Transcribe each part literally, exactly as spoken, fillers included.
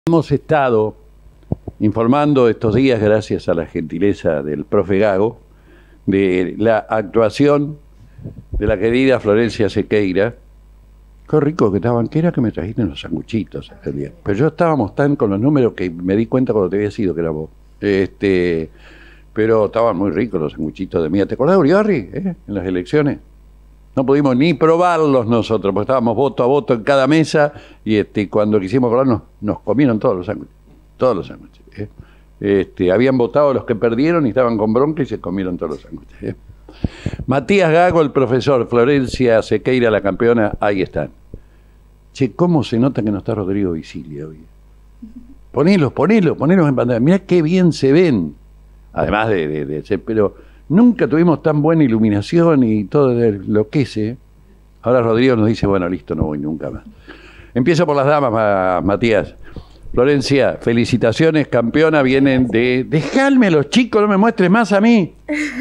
Hemos estado informando estos días, gracias a la gentileza del profe Gago, de la actuación de la querida Florencia Sequeira. Qué rico que estaban, que era que me trajiste los sanguchitos aquel día. Pero yo estábamos tan con los números que me di cuenta cuando te había sido que era vos. Este, pero estaban muy ricos los sanguchitos de mía. ¿Te acordás de Uribarri, eh? En las elecciones? No pudimos ni probarlos nosotros, porque estábamos voto a voto en cada mesa y este, cuando quisimos probarnos, nos comieron todos los sándwiches. Todos los sándwiches. ¿eh? Este, habían votado los que perdieron y estaban con bronca y se comieron todos los sándwiches. ¿eh? Matías Gago, el profesor, Florencia Sequeira, la campeona, ahí están. Che, ¿cómo se nota que no está Rodrigo Visilia hoy? Ponelos, ponelos, ponelos en pantalla. Mirá qué bien se ven. Además de, de, de ser, pero... Nunca tuvimos tan buena iluminación y todo lo que sé. Ahora Rodrigo nos dice, bueno, listo, no voy nunca más. Empiezo por las damas, Matías. Florencia, felicitaciones, campeona, vienen de... Dejadme a los chicos, no me muestres más a mí.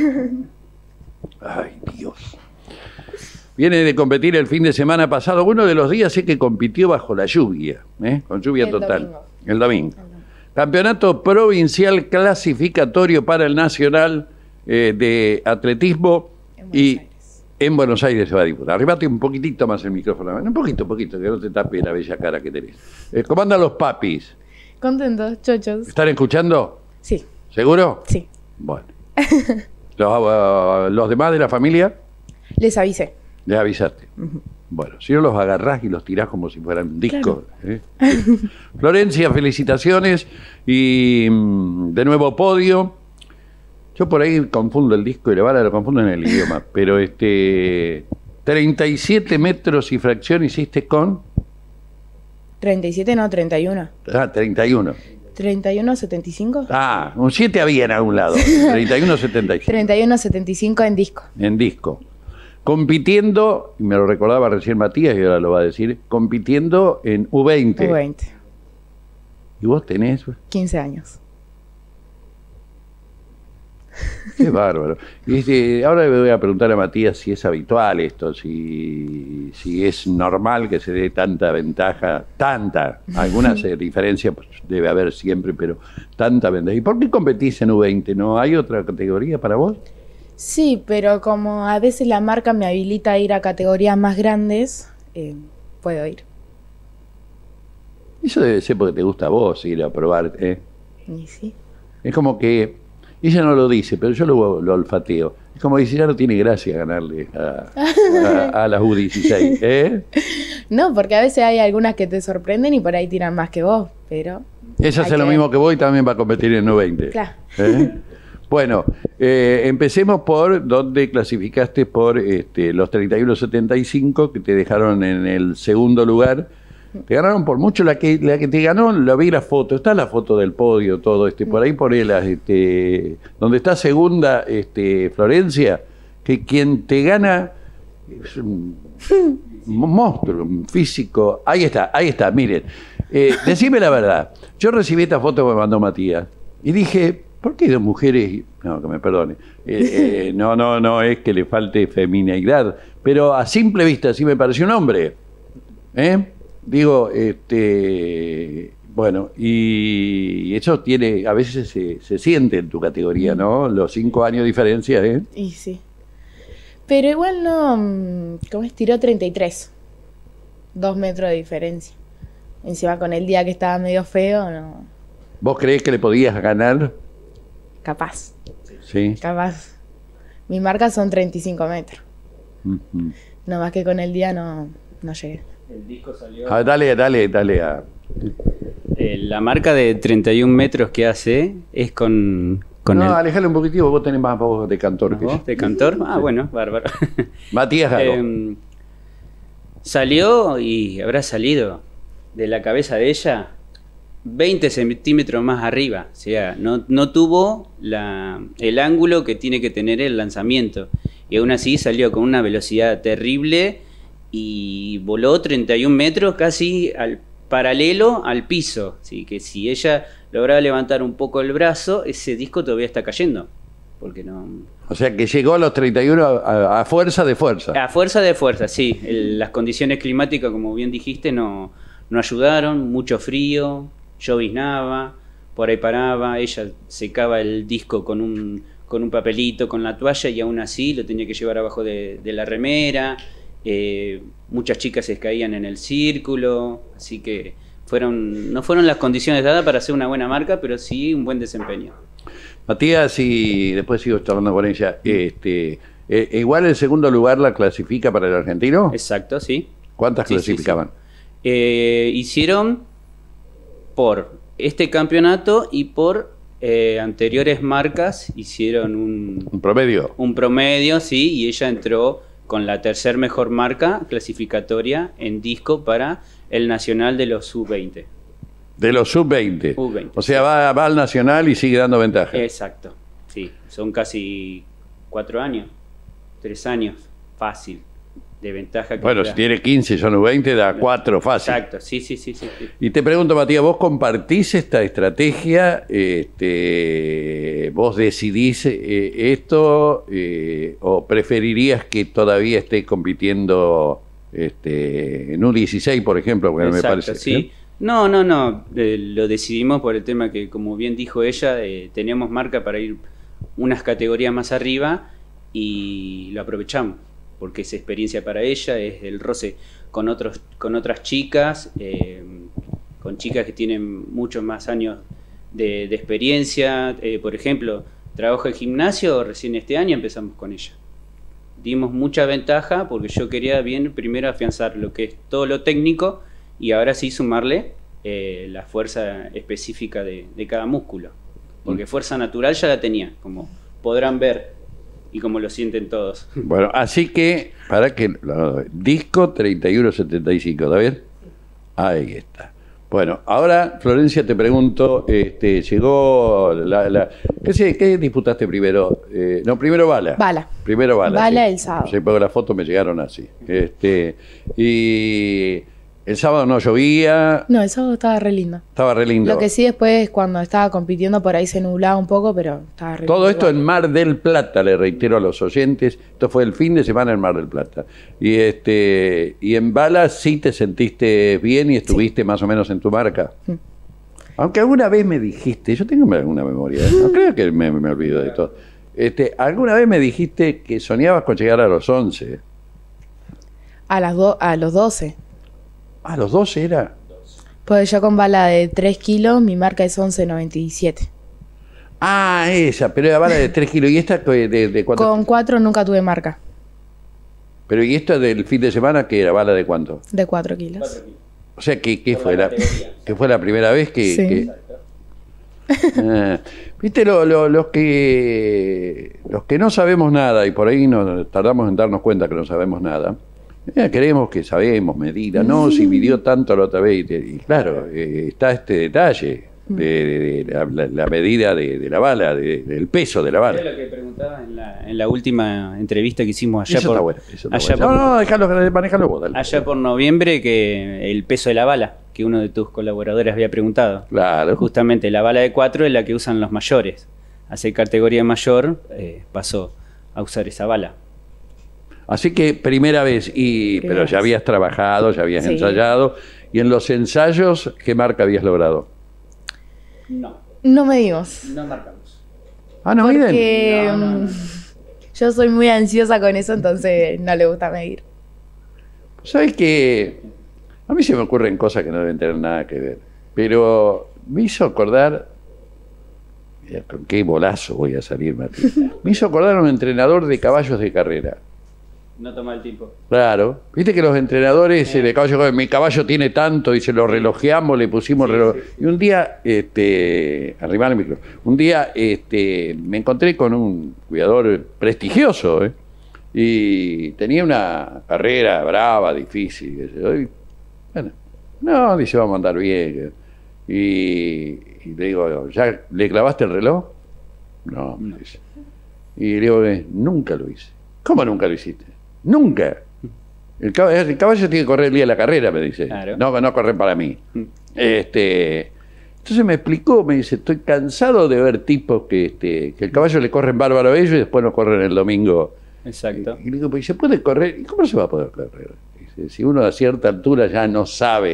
Ay, Dios. Viene de competir el fin de semana pasado. Uno de los días sé que compitió bajo la lluvia, ¿eh? Con lluvia el total. Domingo. El domingo. El domingo. Campeonato provincial clasificatorio para el Nacional Eh, de atletismo en y Aires. En Buenos Aires se va a disputar. Arrimate un poquitito más el micrófono, un poquito, poquito, que no te tape la bella cara que tenés. Eh, ¿Cómo andan los papis? Contentos, chochos. ¿Están escuchando? Sí. ¿Seguro? Sí. Bueno. ¿Los, uh, ¿Los demás de la familia? Les avisé. Les avisaste. Uh-huh. Bueno, si no los agarrás y los tirás como si fueran discos. Claro. ¿eh? Florencia, felicitaciones y de nuevo podio. Yo por ahí confundo el disco y la bala, lo confundo en el idioma, pero este treinta y siete metros y fracción hiciste con... treinta y siete, no, treinta y uno. Ah, treinta y uno. ¿treinta y uno setenta y cinco? Ah, un siete había en algún lado. treinta y uno setenta y cinco. treinta y uno setenta y cinco en disco. En disco. Compitiendo, y me lo recordaba recién Matías y ahora lo va a decir, compitiendo en U veinte. U veinte. ¿Y vos tenés? quince años. Qué bárbaro. Y este, ahora le voy a preguntar a Matías si es habitual esto, si, si es normal que se dé tanta ventaja, tanta, algunas eh, diferencias pues, debe haber siempre, pero tanta ventaja. ¿Y por qué competís en U veinte? ¿No hay otra categoría para vos? Sí, pero como a veces la marca me habilita a ir a categorías más grandes, eh, puedo ir. Eso debe ser porque te gusta a vos ir a probar, ¿eh? Y sí. Es como que... Ella no lo dice, pero yo lo, lo olfateo. Es como dice, ya no tiene gracia ganarle a, a, a las U dieciséis, ¿eh? No, porque a veces hay algunas que te sorprenden y por ahí tiran más que vos, pero... Ella hace lo mismo que vos y también va a competir en U veinte. Claro. ¿Eh? Bueno, eh, empecemos por donde clasificaste por este, los treinta y uno setenta y cinco, que te dejaron en el segundo lugar. Te ganaron por mucho, la que la que te ganó, la vi la foto, está la foto del podio, todo, este, por ahí por él, este, donde está segunda, este, Florencia, que quien te gana es un, un monstruo, un físico, ahí está, ahí está, miren, eh, decime la verdad, yo recibí esta foto que me mandó Matías, y dije, ¿por qué dos mujeres? No, que me perdone, eh, eh, no, no, no es que le falte feminidad, pero a simple vista sí me pareció un hombre, ¿eh? Digo, este, bueno, y eso tiene, a veces se, se siente en tu categoría, ¿no? Los cinco años de diferencia, ¿eh? Y sí. Pero igual no, ¿cómo es? Tiró treinta y tres. Dos metros de diferencia. Encima con el día que estaba medio feo, no. ¿Vos creés que le podías ganar? Capaz. Sí. Capaz. Mi marca son treinta y cinco metros. Uh-huh. No más que con el día no, no llegué. El disco salió... Ah, dale, dale, dale. A... Eh, la marca de treinta y un metros que hace es con... con no, el... alejale un poquitito, vos tenés más voz de cantor que ¿Vos? ¿De cantor? Ah, sí. Bueno, bárbaro. Matías Gago. Eh, salió y habrá salido de la cabeza de ella veinte centímetros más arriba. O sea, no, no tuvo la, el ángulo que tiene que tener el lanzamiento. Y aún así salió con una velocidad terrible y voló treinta y un metros casi al paralelo al piso. Así que si ella lograba levantar un poco el brazo, ese disco todavía está cayendo. Porque no... O sea que llegó a los treinta y uno a, a fuerza de fuerza. A fuerza de fuerza, sí. El, las condiciones climáticas, como bien dijiste, no, no ayudaron. Mucho frío, lloviznaba, por ahí paraba, ella secaba el disco con un, con un papelito, con la toalla, y aún así lo tenía que llevar abajo de, de la remera. Eh, muchas chicas se caían en el círculo, así que fueron, no fueron las condiciones dadas para hacer una buena marca, pero sí un buen desempeño. Matías, y después sigo hablando con ella, este, eh, igual el segundo lugar la clasifica para el argentino. Exacto, sí. ¿Cuántas Sí, clasificaban? sí, sí. Eh, hicieron por este campeonato y por eh, anteriores marcas, hicieron un, ¿Un promedio? un promedio, sí, y ella entró con la tercer mejor marca clasificatoria en disco para el nacional de los sub veinte. De los sub veinte. U veinte. O sea, va, va al nacional y sigue dando ventaja. Exacto, sí, son casi cuatro años, tres años, fácil, de ventaja. Que Bueno, da. si tiene quince, son U veinte, da cuatro fácil. Exacto, sí, sí, sí, sí, sí. Y te pregunto, Matías, ¿vos compartís esta estrategia? Este, ¿Vos decidís eh, esto eh, o preferirías que todavía esté compitiendo este, en U dieciséis, por ejemplo? Porque Exacto, me parece, sí. ¿eh? No, no, no, eh, lo decidimos por el tema que, como bien dijo ella, eh, teníamos marca para ir unas categorías más arriba y lo aprovechamos, porque es experiencia para ella, es el roce con, otros, con otras chicas, eh, con chicas que tienen muchos más años de, de experiencia. Eh, por ejemplo, trabajo en gimnasio, recién este año empezamos con ella. Dimos mucha ventaja porque yo quería bien primero afianzar lo que es todo lo técnico y ahora sí sumarle eh, la fuerza específica de, de cada músculo. Porque fuerza natural ya la tenía, como podrán ver y como lo sienten todos. Bueno, así que, para que... no, disco treinta y uno setenta y cinco, ¿está bien? Ahí está. Bueno, ahora, Florencia, te pregunto, este, llegó la... la ¿qué, se, ¿Qué disputaste primero? Eh, no, primero bala. Bala. Primero bala. Bala sí. el sábado. Sí, porque las fotos me llegaron así. Este, y el sábado no llovía, No, el sábado estaba re lindo. estaba re lindo. Lo que sí después cuando estaba compitiendo por ahí se nublaba un poco, pero estaba re Todo lindo esto igual. en Mar del Plata, le reitero a los oyentes. Esto fue el fin de semana en Mar del Plata. Y este y en bala sí te sentiste bien y estuviste más o menos en tu marca. Mm. Aunque alguna vez me dijiste, yo tengo alguna memoria, ¿eh? No creo que me, me olvido de todo. Este, alguna vez me dijiste que soñabas con llegar a los once. A, las do- a los doce. ¿A los doce era? Pues yo con bala de tres kilos, mi marca es once noventa y siete. Ah, esa, pero era bala de tres kilos. ¿Y esta de, de, de cuánto? Con cuatro nunca tuve marca. Pero ¿y esta del fin de semana que era bala de cuánto? De cuatro kilos. O sea, que, que Por fue la la, categoría. que fue la primera vez que... Sí. que- Ah, Viste, lo- lo- los que los que no sabemos nada y por ahí nos tardamos en darnos cuenta que no sabemos nada, eh, creemos que sabemos medida, no, si midió tanto la otra vez, y, te- y claro, eh, está este detalle de, de- de la, la- la medida de, de la bala, de- del peso de la bala. Era lo que preguntaba en la, en la última entrevista que hicimos allá Eso por, está bueno. Eso está allá bueno. por- No, no, déjalo, manejalo vos, dale. allá por noviembre, que el peso de la bala, que uno de tus colaboradores había preguntado. Claro. Justamente la bala de cuatro es la que usan los mayores. Hace categoría mayor, eh, pasó a usar esa bala. Así que primera vez, y Primera pero ya vez. habías trabajado, ya habías Sí. ensayado, y en los ensayos, ¿qué marca habías logrado? No, No medimos. no marcamos. Ah, no, miden. Porque No, no, no. mm, yo soy muy ansiosa con eso, entonces no le gusta medir. ¿Sabes qué? A mí se me ocurren cosas que no deben tener nada que ver. Pero me hizo acordar. Mira, con qué bolazo voy a salir, Martín. Me hizo acordar a un entrenador de caballos de carrera. No toma el tiempo. Claro. Viste que los entrenadores eh, de caballo, mi caballo tiene tanto, y se lo relojeamos, le pusimos reloj. Y un día, este, arriba el micro, un día este, me encontré con un cuidador prestigioso, ¿eh? Y tenía una carrera brava, difícil. qué sé yo, y, bueno, no, dice, vamos a andar bien. Y, y le digo, ¿ya le clavaste el reloj? No, me dice. Y le digo, eh, nunca lo hice. ¿Cómo nunca lo hiciste? Nunca. El caballo, el caballo tiene que correr el día de la carrera, me dice. Claro. No, no correr para mí. Este, entonces me explicó, me dice, estoy cansado de ver tipos que, este, que el caballo le corren bárbaro a ellos y después no corren el domingo. Exacto. Y le digo, pues se puede correr. ¿Y cómo se va a poder correr? Dice, si uno a cierta altura ya no sabe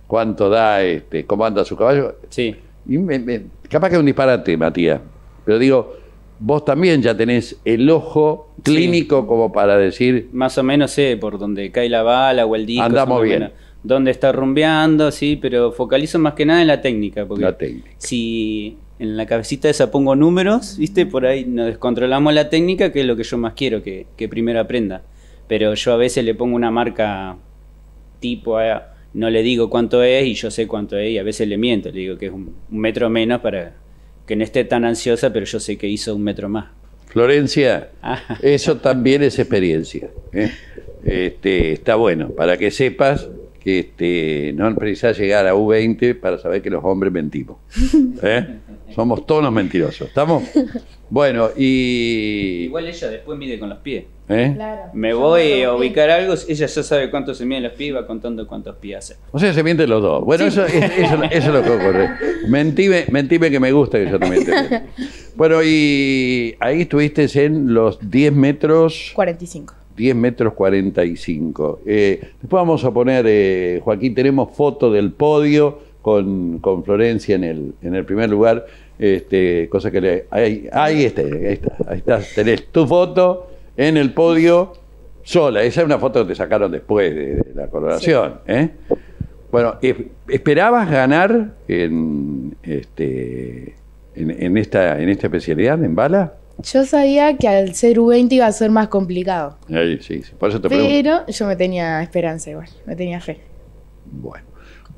cuánto da, este, cómo anda su caballo. Sí. Y me, me, capaz que es un disparate, Matías, pero digo, vos también ya tenés el ojo clínico sí. como para decir... Más o menos sé por dónde cae la bala o el disco. Andamos bien. Menos, dónde está rumbeando, sí, pero focalizo más que nada en la técnica. Porque la técnica. Si en la cabecita esa pongo números, ¿viste? Por ahí nos descontrolamos la técnica, que es lo que yo más quiero, que, que primero aprenda. Pero yo a veces le pongo una marca tipo, a, no le digo cuánto es y yo sé cuánto es y a veces le miento, le digo que es un, un metro menos para que no esté tan ansiosa, pero yo sé que hizo un metro más. Florencia, eso también es experiencia, ¿eh? Este, está bueno, para que sepas que este, no precisás llegar a U veinte para saber que los hombres mentimos, ¿eh? Somos todos los mentirosos, ¿estamos? Bueno, y... Igual ella después mide con los pies. ¿Eh? Claro. Me voy a ubicar algo, ella ya sabe cuánto se miden los pies y va contando cuántos pies hace. O sea, se mienten los dos. Bueno, sí. eso, eso, eso, eso es lo que ocurre. Mentime, mentime que me gusta que yo te miente. Bueno, y ahí estuviste en los diez metros... cuarenta y cinco. diez metros cuarenta y cinco. Eh, después vamos a poner, eh, Joaquín, tenemos foto del podio con, con Florencia en el, en el primer lugar. Este, cosa que le... Ahí, ahí, está, ahí está, ahí está. Tenés tu foto en el podio sola. Esa es una foto que te sacaron después de, de la coronación. Sí. ¿eh? Bueno, ¿esperabas ganar en, este, en, en, esta, en esta especialidad, en bala? Yo sabía que al ser U veinte iba a ser más complicado. Ahí, sí, sí, por eso te pregunto. Pero yo me tenía esperanza igual, me tenía fe. Bueno.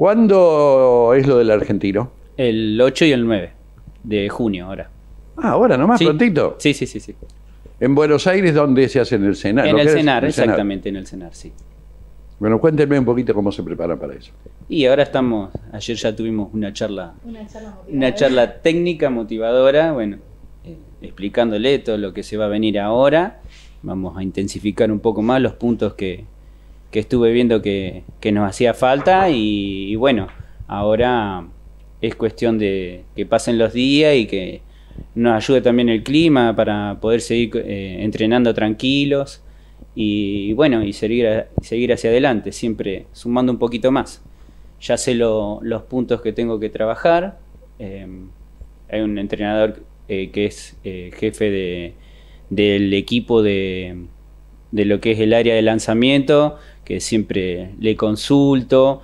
¿Cuándo es lo del argentino? El ocho y el nueve de junio ahora. Ah, ahora nomás, sí. prontito. Sí, sí, sí, sí. ¿En Buenos Aires dónde se hace? ¿En el Senar? En el Senar, el exactamente, Senar? en el Senar, sí. Bueno, cuéntenme un poquito cómo se preparan para eso. Y ahora estamos, ayer ya tuvimos una charla, una charla, una charla técnica motivadora, bueno, eh, explicándole todo lo que se va a venir ahora. Vamos a intensificar un poco más los puntos que, que estuve viendo que, que nos hacía falta y, y bueno, ahora es cuestión de que pasen los días y que nos ayude también el clima para poder seguir eh, entrenando tranquilos y, y bueno, y seguir, a, seguir hacia adelante, siempre sumando un poquito más. Ya sé lo, los puntos que tengo que trabajar. Eh, hay un entrenador eh, que es eh, jefe de, del equipo de, de lo que es el área de lanzamiento, que siempre le consulto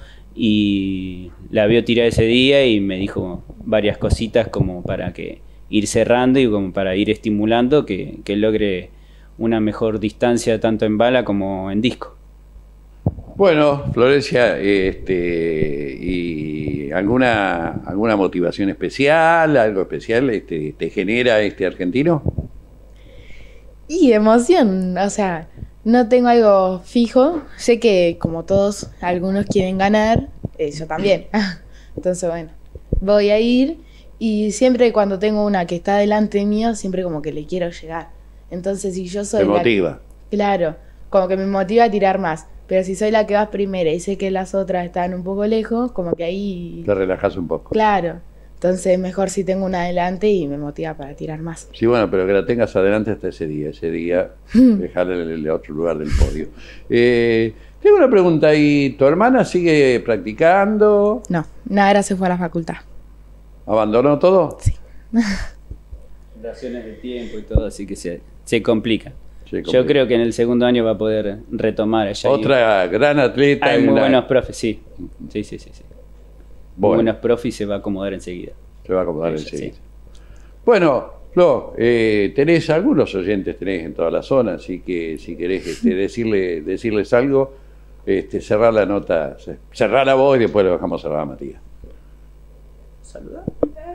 y la veo tirar ese día y me dijo varias cositas como para que ir cerrando y como para ir estimulando que, que logre una mejor distancia tanto en bala como en disco. Bueno, Florencia, este, ¿y alguna alguna motivación especial, algo especial este, te genera este argentino? Y emoción, o sea, no tengo algo fijo. Sé que como todos, algunos quieren ganar, eh, yo también. Entonces, bueno, voy a ir. Y siempre cuando tengo una que está delante mío, siempre como que le quiero llegar. Entonces, si yo soy Te la motiva. Que, claro, como que me motiva a tirar más. Pero si soy la que vas primera y sé que las otras están un poco lejos, como que ahí... Te relajas un poco. Claro. Entonces, mejor si tengo una adelante y me motiva para tirar más. Sí, bueno, pero que la tengas adelante hasta ese día. Ese día, dejarle el otro lugar del podio. Eh, tengo una pregunta. ¿Y tu hermana sigue practicando? No, nada, se fue a la facultad. ¿Abandonó todo? Sí. Raciones de tiempo y todo, así que se, se complica. se complica. Yo creo que en el segundo año va a poder retomar ella. Otra gran atleta. Hay muy una... buenos profes, sí. Sí, sí, sí. sí. Bueno. Muy buenos profes y se va a acomodar enseguida. Se va a acomodar Ella, enseguida. sí. Bueno, Flo, eh, tenés algunos oyentes, tenés en toda la zona, así que si querés este, decirle, decirles algo, este, cerrar la nota, cerrar la voz y después le bajamos a cerrar a Matías. Saludar.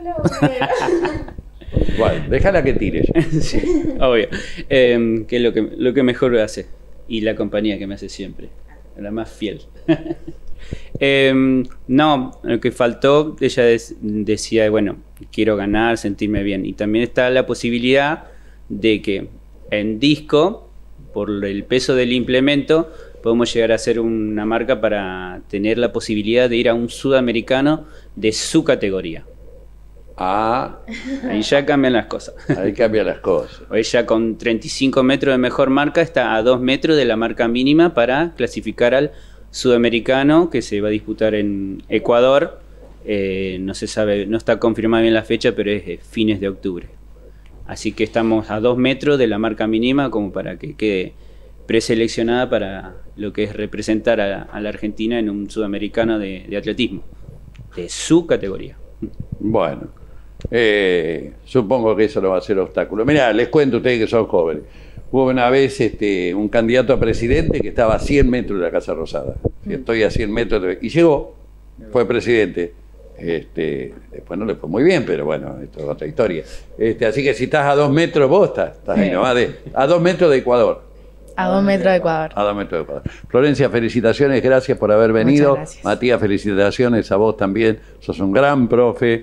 Bueno, déjala que tire. Sí, obvio. Eh, que es lo que, lo que mejor hace. Y la compañía que me hace siempre. La más fiel. eh, no, lo que faltó, ella des, decía, bueno, quiero ganar, sentirme bien. Y también está la posibilidad de que en disco, por el peso del implemento, podemos llegar a hacer una marca para tener la posibilidad de ir a un sudamericano de su categoría. Ah, ahí ya cambian las cosas. Ahí cambian las cosas. Ella con treinta y cinco metros de mejor marca está a dos metros de la marca mínima para clasificar al sudamericano que se va a disputar en Ecuador. Eh, no se sabe, no está confirmada bien la fecha, pero es de fines de octubre. Así que estamos a dos metros de la marca mínima como para que quede preseleccionada para lo que es representar a, a la Argentina en un sudamericano de, de atletismo, de su categoría. Bueno, eh, supongo que eso no va a ser obstáculo. Mirá, les cuento a ustedes que son jóvenes. Hubo una vez este, un candidato a presidente que estaba a cien metros de la Casa Rosada. Estoy a cien metros de... y llegó, fue presidente. Este, después no le fue muy bien, pero bueno, esto es otra historia. Este, así que si estás a dos metros, vos estás, estás ahí nomás, de, a dos metros de Ecuador. A dos metros de Ecuador. A dos metros de Ecuador. Florencia, felicitaciones, gracias por haber venido. Muchas gracias. Matías, felicitaciones a vos también. Sos un gran profe.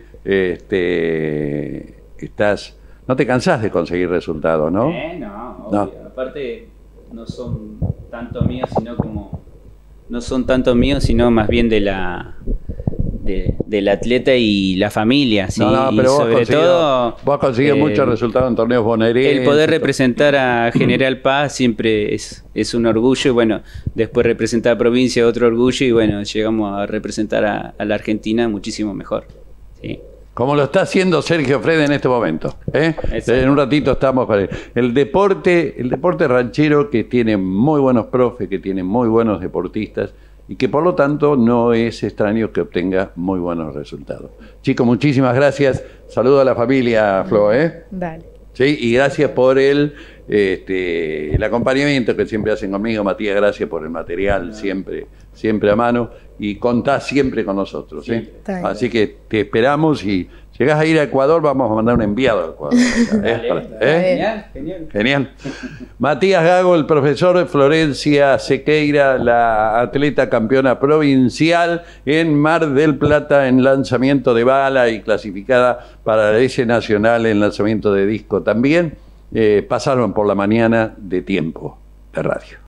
Este, estás, no te cansás de conseguir resultados, ¿no? Eh, no, no. obvio. Aparte, no son tanto míos, sino como. No son tanto míos, sino más bien de la. De, del atleta y la familia, ¿sí? No, no, pero y vos sobre conseguido, todo vos has conseguido eh, muchos resultados en torneos bonaerenses. el poder representar a General Paz siempre es, es un orgullo, y bueno, después representar a provincia otro orgullo, y bueno, llegamos a representar a, a la Argentina muchísimo mejor, ¿sí? Como lo está haciendo Sergio Frede en este momento, ¿eh? Exacto. En un ratito estamos con él. El deporte, el deporte ranchero, que tiene muy buenos profes, que tiene muy buenos deportistas, y que por lo tanto no es extraño que obtenga muy buenos resultados. Chicos, muchísimas gracias. Saludo a la familia, Flo, ¿eh? Dale. Sí, y gracias por el, este, el acompañamiento que siempre hacen conmigo. Matías, gracias por el material, siempre, siempre a mano, y contás siempre con nosotros, ¿sí? Está bien. Así que te esperamos, y llegás a ir a Ecuador, vamos a mandar un enviado a Ecuador. ¿eh? Para- ¿eh? Genial, genial. Genial. Matías Gago, el profesor de Florencia Sequeira, la atleta campeona provincial en Mar del Plata en lanzamiento de bala y clasificada para la S Nacional en lanzamiento de disco también. Eh, pasaron por la mañana de Tiempo de Radio.